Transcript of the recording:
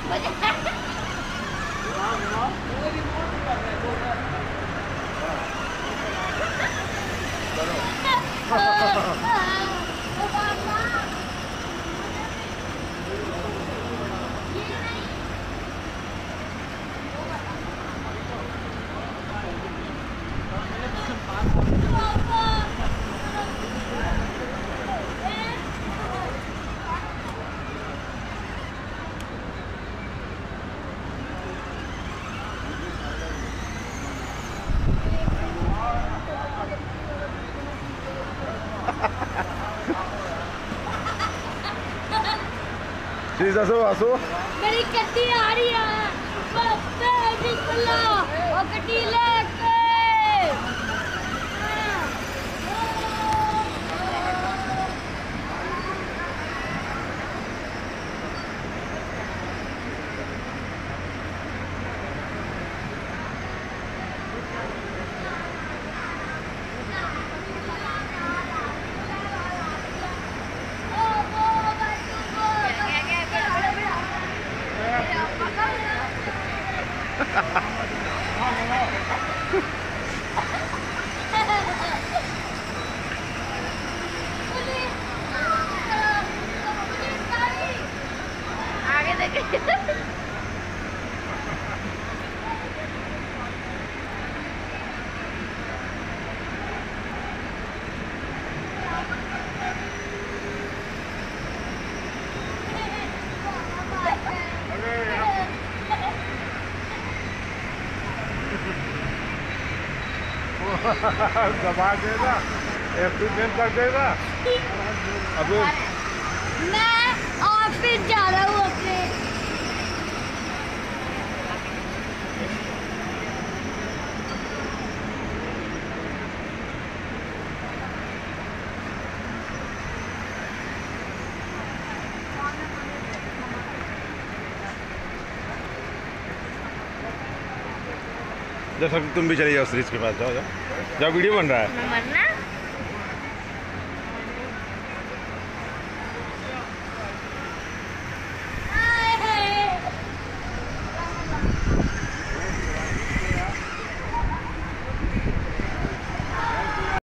Shirish, आसो मेरी गड्डी आ रही है और गड्डी लेके आगे देखे दबा देगा, एक्सीडेंट कर देगा। अभी मैं ऑफिस जा रहा हूँ अपने। जैसा कि तुम भी चले जाओ श्रीष के पास, जाओ जाओ, वीडियो बन रहा है। मरना